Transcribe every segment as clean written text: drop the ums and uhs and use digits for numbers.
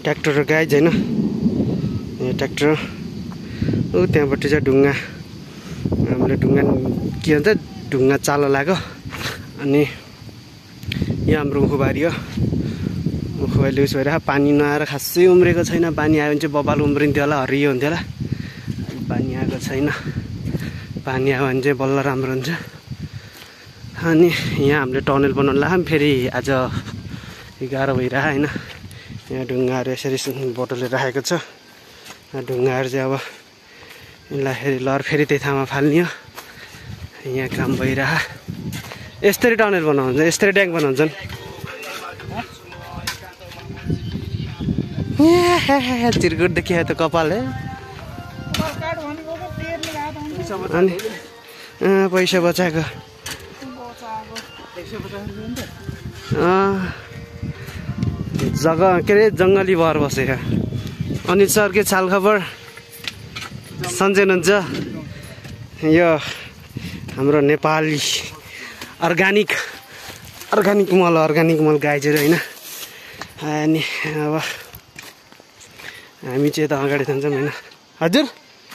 tractor र guys हैन यो ट्र्याक्टर ऊ त्यहाँपट्टि चाहिँ ढुङ्गा हामीले ढुङ्गा के भन्छ ढुङ्गा चालो लाग्यो अनि यहाँ हाम्रो उखुबारी हो उखुबारी उस भएर पानी नआएर खासै उम्रेको छैन पानी आयो भने चाहिँ बबाल उम्रिन्थ्यो होला हरियो हुन्थ्यो होला पानी आएको छैन पानी आयो भने चाहिँ बल्ल राम्रो हुन्छ अनि यहाँ हामीले टनल बनाउन लाग्यौँ फेरि आज 11 भइरह हैन यहाँ ढुङ्गाहरू यसरी बोटलले राखेको छ ढुङ्गाहरू चाहिँ अब यसलाई फेरि लर फेरि त्यही ठाउँमा फाल्ने हो यहाँ काम भइरह यसरी टनल बनाउँछ यसरी ट्याङ्क बनाउँछन् चिरकुट देखियो त कपाल है अनि पैसा बचाएको जग्गा के अरे जङ्गली भएर बसेको अनि सर के चाल खबर सन्चै हुनुहुन्छ यो हाम्रो नेपाली अर्ग्यानिक मल गाइजहरू होइन अनि अब हामी चाहिँ त अगाडि जान्छौँ होइन हजुर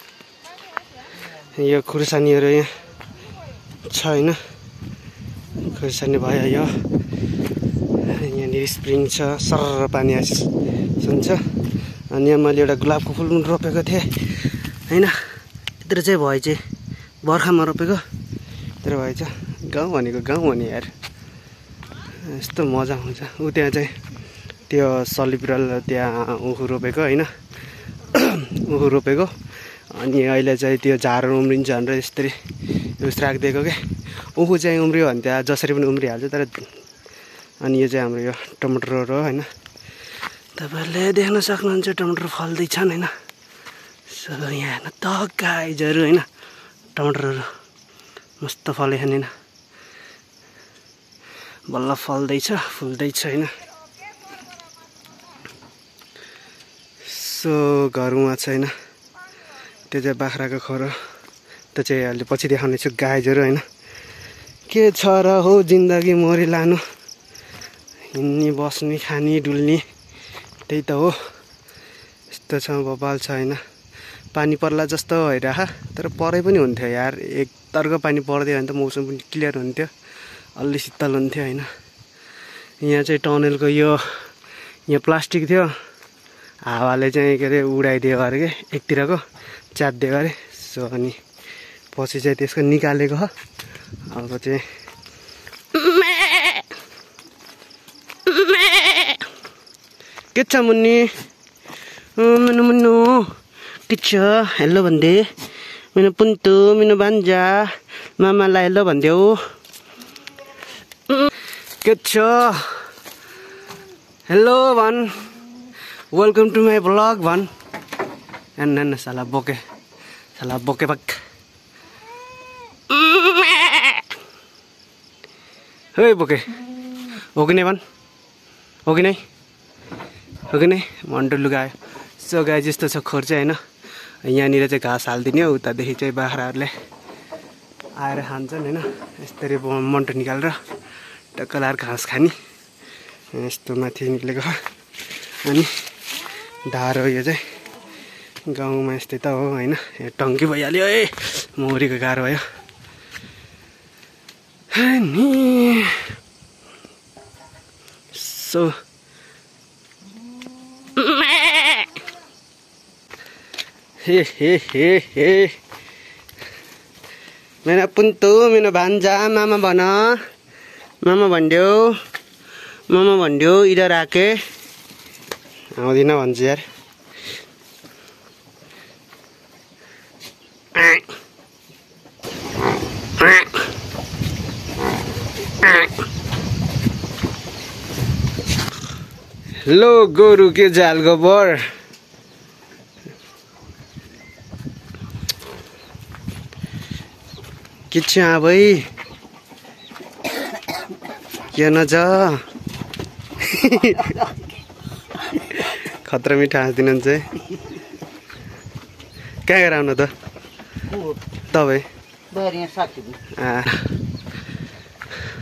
यो खुर्सानीहरू यहाँ छ होइन खुर्सानी भयो यो यहाँनिर स्प्रिङ छ सर पानी सुन्छ अनि यहाँ मैले एउटा गुलाबको फुल पनि रोपेको थिएँ होइन त्यत्रो चाहिँ भयो चाहिँ बर्खामा रोपेको त्यत्रो भएछ गाउँ भनेको गाउँ हो नि यार यस्तो मजा आउँछ ऊ त्यहाँ चाहिँ त्यो सलिब्रल त्यहाँ उखु रोपेको होइन उखु रोपेको अनि अहिले चाहिँ त्यो झारहरू उम्रिन्छ भनेर यसरी उस राखिदिएको के उखु चाहिँ उम्रियो भने त्यहाँ जसरी पनि उम्रिहाल्छ तर अनि यो चाहिँ हाम्रो यो टमाटरहरू हो होइन तपाईँहरूले देख्न सक्नुहुन्छ टमाटर फल्दैछन् होइन सो यहाँ हेर्न त गाइजहरू होइन टमाटरहरू मस्त फलेछन् होइन बल्ल फल्दैछ फुल्दैछ होइन सो घरमा छैन त्यो चाहिँ बाख्राको खोरो त्यो चाहिँ अहिले पछि देखाउने छु गाइजहरू होइन के छ र हो जिन्दगी मरि लानु हिँड्ने बस्ने खाने डुल्ने त्यही त हो यस्तो छ बबाल छ होइन पानी पर्ला जस्तो भइरह तर परै पनि हुन्थ्यो यार एक तर्क पानी पर्दै भने त मौसम पनि क्लियर हुन्थ्यो अलि शीतल हुन्थ्यो होइन यहाँ चाहिँ टनलको यो यहाँ प्लास्टिक थियो हावाले चाहिँ के अरे उडाइदियो अरे के एकतिरको च्यातिदियो अरे सो अनि पछि चाहिँ त्यसको निकालेको हो अब चाहिँ के छ मुन्नी मुन्नु मुन्नु के छ हेलो भन्दे मिनो पुन्तु मिनो भान्जा मामालाई हेलो भनिदेऊ के छ हेलो भन वेलकम टु माई ब्लग भन न साला बोके बक हे बोके हो कि नै भन हो कि नै मन्टो लुगायो सो गाई जस्तो छ खोर चाहिँ होइन यहाँनिर चाहिँ घाँस हालिदिने हो उतादेखि चाहिँ बाख्राहरूले आएर खान्छन् होइन यसरी मन्टो निकालेर टक्क लाएर घाँस खाने यस्तो माथि निक्लेको अनि धारो यो चाहिँ गाउँमा यस्तै त हो होइन यहाँ टङ्की भइहाल्यो है मौरीको गाह्रो भयो अनि सो हे मेरो पुन्तु मेरो भान्जा मामा भन मामा भनिदेऊ इधर आके आउँदिन भन्छ यार लो गोरु के जाल गोबर के छ भाइ के न जा खतरा मिठा हाँस्दिनुहुन्छ कहाँ गएर आउनु त तपाईँ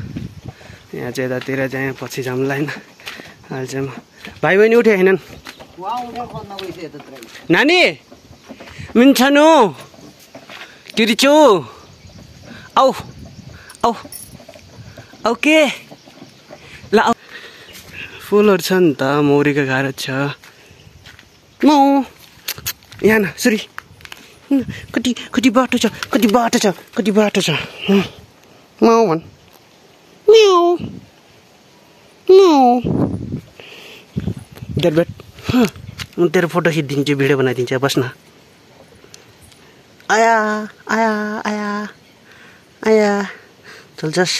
यहाँ चाहिँ यतातिर चाहिँ पछि जाउँला होइन अहिलेसम्म भाइ बहिनी उठे छैनन् नानी मिन्छनु तिर्छु औ औ औ के ल फुलहरु छ नि त मौरीको गाह्रो छ म यहाँ न सुरी कति बाटो छ माउ भन् म्याउ म्याउ इधर बैठ म तेरो फोटो खिचिदिन्छु भिडियो बनाइदिन्छु बस न आया आया आया आया चल जस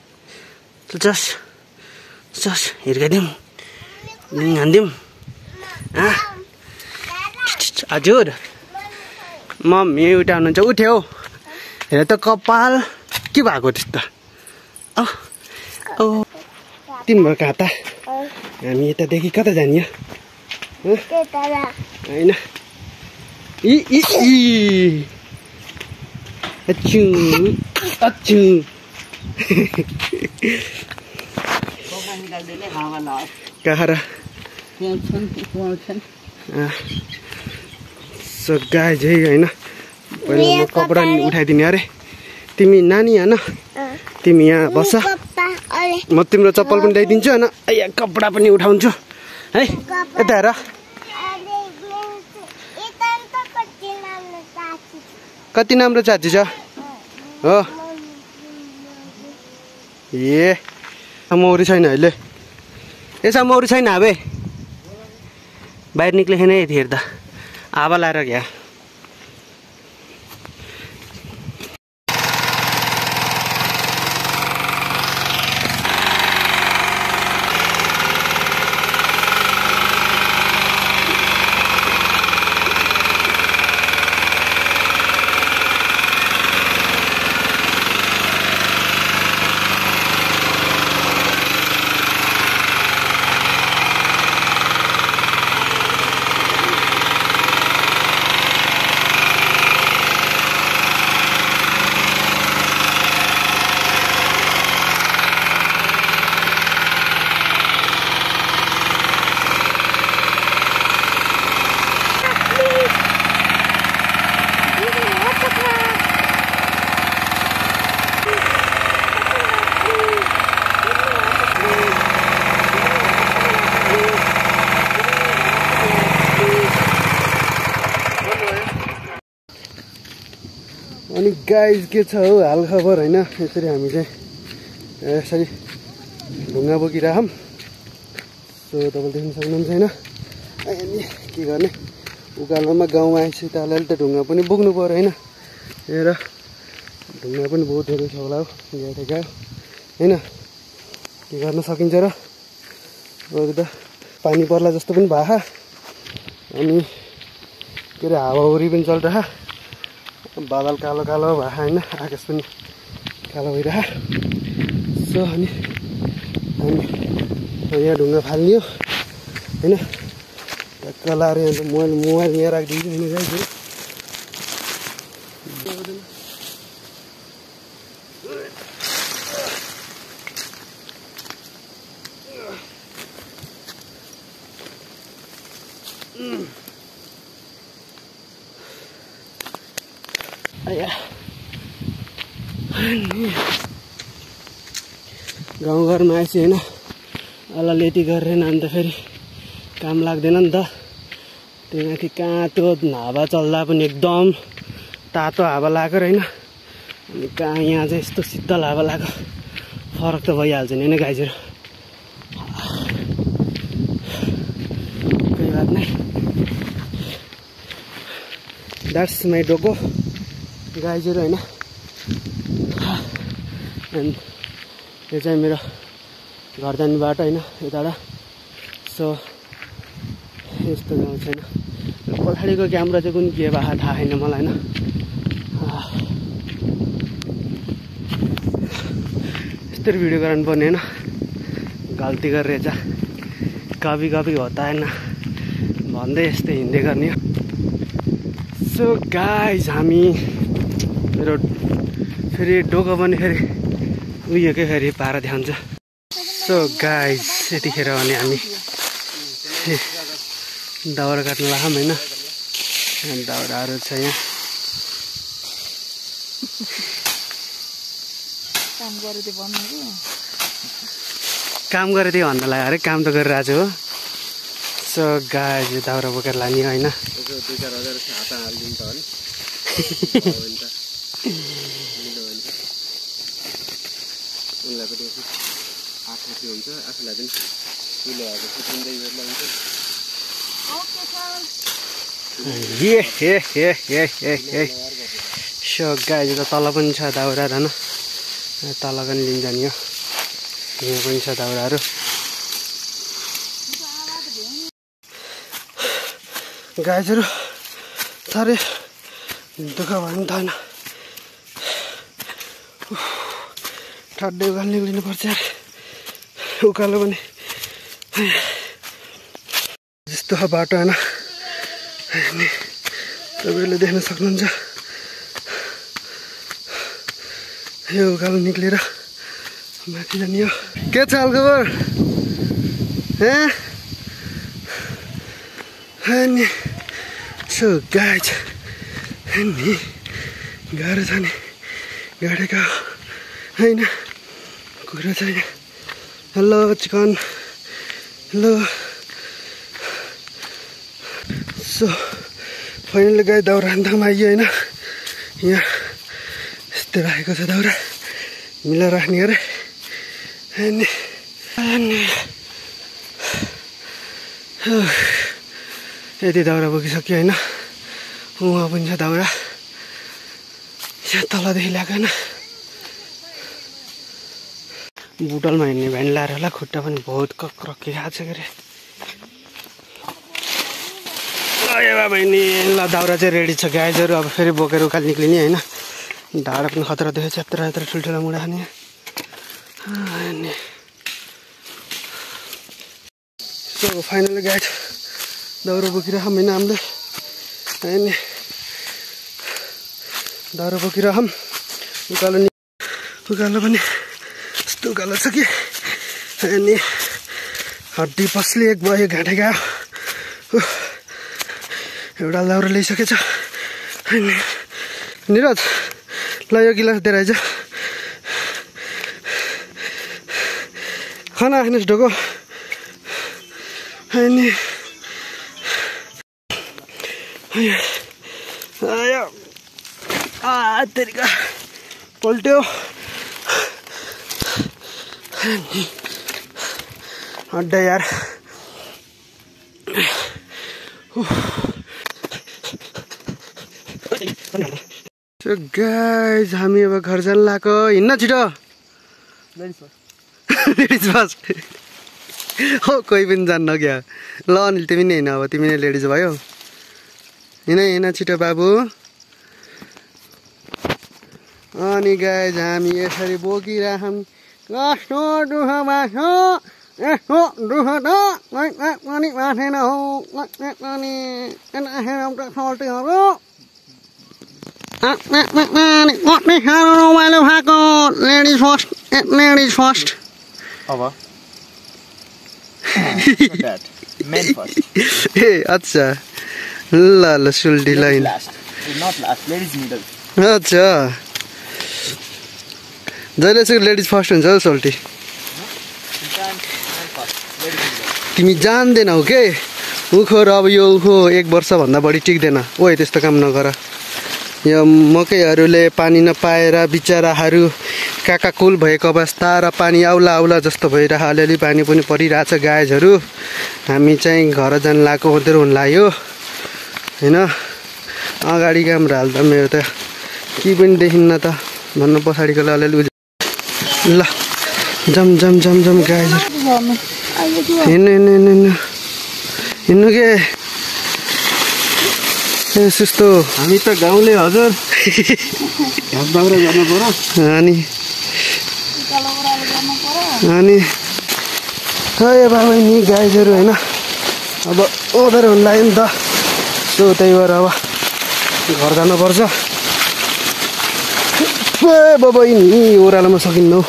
हिर्काइदिउँ हानिदिउँ हजुर मम्मी उठा हुनुहुन्छ उठ्यो हेर त कपाल के भएको त्यस्तो तिम्रो कहाँ त हामी यतादेखि कता जाने होइन अच्छु अच्छु कहाँ र सो गाइज है होइन पहिला म कपडा उठाइदिने अरे तिमी नानी होइन तिमी यहाँ बस म तिम्रो चप्पल पनि ल्याइदिन्छु होइन यहाँ कपडा पनि उठाउँछु है यता हेर कति राम्रो चाची छ हो ए मौरी छैन अहिले यसो मौरी छैन अब बाहिर निक्ले छैन यति हेर्दा हावा लाएर क्या अनि गाइज के छ हो हाल खबर होइन यसरी हामी चाहिँ यसरी ढुङ्गा बोकिराखौँ सो तपाईँले देख्न सक्नुहुन्छ होइन अनि के गर्ने उकालोमा गाउँमा आएपछि त अलिअलि त ढुङ्गा पनि बोक्नु पर्यो होइन हेर ढुङ्गा पनि बहुत धेरै छ होला हो गयो होइन के गर्न सकिन्छ र अरू त पानी पर्ला जस्तो पनि भएको अनि के अरे हावाहुरी पनि चलिरह बादल कालो कालो भएको होइन आकाश पनि कालो भइरह सो अनि हामी यहाँ ढुङ्गा फाल्ने हो होइन टक्क लाएर यहाँ मोबाइल यहाँ राखिदिन्छु होइन गाइजहरू गाउँघरमा आएपछि होइन अलि यति गरेन अन्त फेरि काम लाग्दैन नि त त्यही माथि काँतो हावा चल्दा पनि एकदम तातो हावा लागेको होइन अनि कहाँ यहाँ चाहिँ यस्तो शीतल हावा लाग्यो फरक त भइहाल्छ नि होइन गाइजहरू कोही बात नै द्याट्स माई डोको गाइजहरू होइन अनि यो चाहिँ मेरो घर जाने बाटो होइन यताबाट सो यस्तो गाउँ छैन पछाडिको क्यामेरा चाहिँ कुन के भएको थाहा छैन मलाई होइन यस्तरी भिडियो गराउनु पर्ने होइन गल्ती गरेर कभी कभी होता होइन भन्दै यस्तै हिँड्दै गर्ने सो गाइज हामी मेरो फेरि डोको पनि फेरि उयोकै फेरि पारा देखाउँछ सो गाइज यतिखेर भने हामी दाउरा काट्न लाम हैन दाउराहरू छ यहाँ काम गरे त्यो भन्न लाग्यो अरे काम त गरिरहेको छु हो सो गाइज दाउरा बोकेर लाने होइन 2-4 हजार हात हाल्दिनु त हो नि उनलाई पनि आफै हुन्छ आफूलाई पनि किलोहरु फुट्दै गर्ला हुन्छ ए सो गाइज त तल पनि छ दाउरा हैन तल पनि लिन्छ नि यो यहाँ पनि छ दाउराहरू गाइजहरू साह्रै दुःख भयो नि त होइन ठड्डै उकालो निक्लिनु पर्छ उकालो पनि यस्तो बाटो होइन तपाईँले देख्न सक्नुहुन्छ यो उकालो निक्लेर माथि जाने हो के छ हालखबर अनि सो गाइज अनि गाह्रो छ नि गाडेको होइन कुरा छैन hello chicken hello so finally गाई दाउरा हान्दामा आइयो होइन यहाँ यस्तो राखेको छ दाउरा मिलाएर राख्ने अरे अनि यति दाउरा बोकिसक्यो होइन उहाँ पनि छ दाउरा यहाँ तलदेखि ल्याएको होइन बुटलमा हिँड्ने भ्यान्लाएर होला खुट्टा पनि बहुत कक्रक्की खाएको छ के अरे बहिनी ल दाउरा चाहिँ रेडी छ गाइजहरू अब फेरि बोकेर उकालो निक्लिने होइन ढाडा पनि खतरा देखेको छ यत्रो यत्रो ठुल्ठुलो मुढा खाने अनि सो फाइनली गाइज दाउरा बोकिरहम होइन हामीले अनि दाउरा बोकिरहम उकालो पनि यस्तो उकालो छ कि अनि हड्डी पसले एक भयो घाँटे गयो एउटा दाउरा ल्याइसकेछ अनि निरज ल यो गिलास दिएर आइज खाना खानुहोस् ढोको अनि आयो तेरिका पल्ट्यो अड्डा यार गाइज हामी अब घर जान लाग्यो हिँड्न छिटो लेडिज फर्स्ट हो कोही पनि जान्न क्या ल अनिल तिमी नै हिँड अब तिमी नै लेडिज भयो हिँड छिटो बाबु अनि गाइज हामी यसरी बोकिराखौँ कस्तो दुःख भएको यस्तो दुःख त पनि माथेन हो अनि सल्टीहरू कति साह्रो रमाइलो भएको लेडिज फर्स्ट अब ए अच्छा ल सुल्टी लाइन अच्छा जहिले चाहिँ लेडिज फर्स्ट हुन्छ सोल्टी तिमी जान्दैनौ के उखो र अब यो उखो 1 वर्षभन्दा बढी टिक्दैन ओए त्यस्तो काम नगर यो मकैहरूले पानी नपाएर बिचराहरू काकाकुल भएको अवस्था र पानी आउला जस्तो भइरह अलिअलि पानी पनि परिरहेछ गाइजहरू हामी चाहिँ घर जान लाग्यो उधर हुन लाग्यो हैन अगाडि क्यामेरा हाल्दा मेरो त के पनि देखिन्न त भन्नु पछाडिकोले अलिअलि ल जम गाइजहरू हिँड्नु के सुस्तो हामी त गाउँले हजुर दाउरा गर्न पर्यो अनि खै बाबा नि गाइजहरू हैन अब ओदर हुन लाग्यो नि त सो त्यही भएर अब घर जानुपर्छ बाबा नि ओह्रालोमा सकिन्न हौ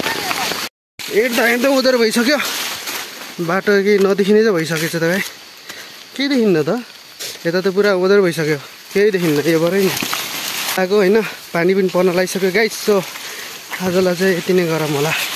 हिँड्दा उधर भइसक्यो बाटो कि नदेखिने चाहिँ भइसकेछ त भाइ केही देखिन्न त यता त पुरा ओदर भइसक्यो केही देखिन्न यो भरै नि आएको होइन पानी पनि पर्न लागिसक्यो गाइस सो आजलाई चाहिँ यति नै गरौँ होला